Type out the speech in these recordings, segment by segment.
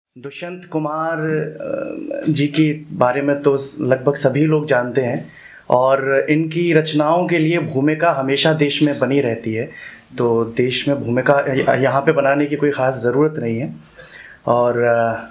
दुष्यंत कुमार जी के बारे में तो लगभग सभी लोग जानते हैं और इनकी रचनाओं के लिए भूमिका हमेशा देश में बनी रहती है। तो देश में भूमिका यहाँ पे बनाने की कोई ख़ास ज़रूरत नहीं है। और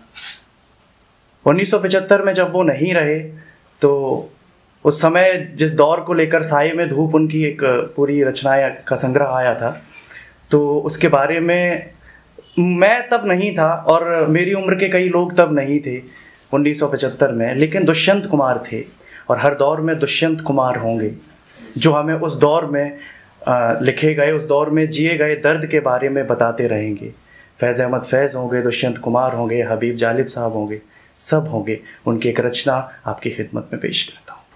1975 में जब वो नहीं रहे तो उस समय जिस दौर को लेकर साये में धूप उनकी एक पूरी रचनाएं का संग्रह आया था, तो उसके बारे में मैं तब नहीं था और मेरी उम्र के कई लोग तब नहीं थे 1975 में, लेकिन दुष्यंत कुमार थे और हर दौर में दुष्यंत कुमार होंगे जो हमें उस दौर में लिखे गए, उस दौर में जिए गए दर्द के बारे में बताते रहेंगे। फैज़ अहमद फैज़ होंगे, दुष्यंत कुमार होंगे, हबीब जालिब साहब होंगे, सब होंगे। उनकी एक रचना आपकी खिदमत में पेश करता हूँ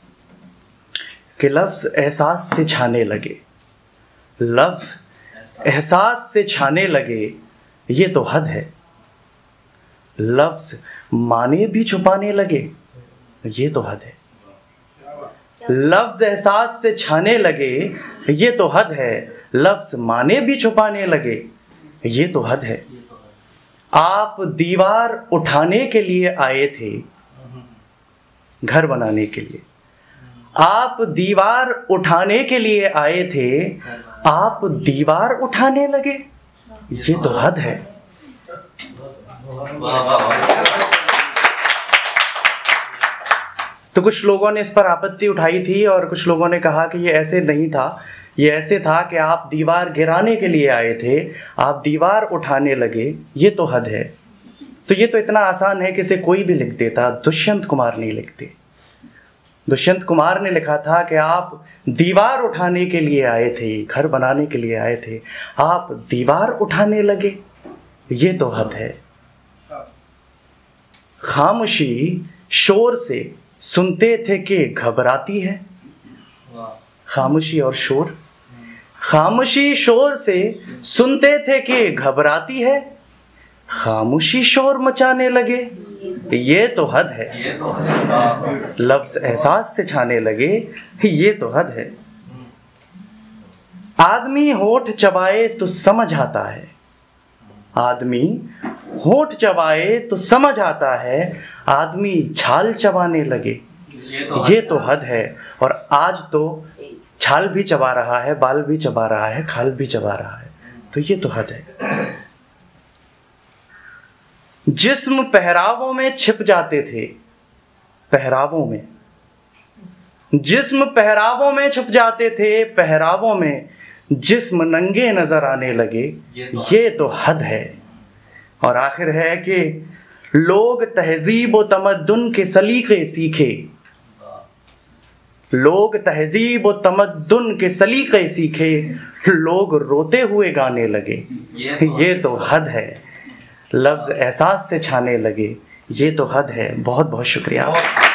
कि लफ्ज़ एहसास से छाने लगे, लफ्ज़ एहसास से छाने लगे, ये तो हद है। लफ्ज़ माने भी छुपाने लगे, ये तो हद है। लफ्ज़ एहसास से छाने लगे, ये तो हद है। लफ्ज़ माने भी छुपाने लगे, ये तो हद है। आप दीवार उठाने के लिए आए थे, घर बनाने के लिए। आप दीवार उठाने के लिए आए थे, आप दीवार उठाने लगे, ये तो हद है। तो कुछ लोगों ने इस पर आपत्ति उठाई थी और कुछ लोगों ने कहा कि ये ऐसे नहीं था, ये ऐसे था कि आप दीवार गिराने के लिए आए थे, आप दीवार उठाने लगे, ये तो हद है। तो ये तो इतना आसान है कि इसे कोई भी लिख देता, दुष्यंत कुमार नहीं लिखते। दुष्यंत कुमार ने लिखा था कि आप दीवार उठाने के लिए आए थे, घर बनाने के लिए आए थे, आप दीवार उठाने लगे, ये तो हद है। खामोशी शोर से सुनते थे कि घबराती है। खामोशी और शोर, खामोशी शोर से सुनते थे कि घबराती है, खामोशी शोर मचाने लगे, ये तो हद है। लफ्ज़ एहसास से छाने लगे, ये तो हद है। आदमी होठ चबाए तो समझ आता है, आदमी होठ चबाए तो समझ आता है, आदमी छाल चबाने लगे, ये तो हद है। और आज तो छाल भी चबा रहा है, बाल भी चबा रहा है, खाल भी चबा रहा है, तो ये तो हद है। जिस्म पहरावों में छिप जाते थे, पहरावों में, जिस्म पहरावों में छुप जाते थे, पहरावों में जिस्म नंगे नजर आने लगे, ये तो हद है। और आखिर है कि लोग तहजीब व तमद्दुन के सलीके सीखे, लोग तहजीब व तमद्दुन के सलीके सीखे, लोग रोते हुए गाने लगे, ये तो हद है। लफ्ज़ एहसास से छाने लगे, ये तो हद है। बहुत बहुत शुक्रिया।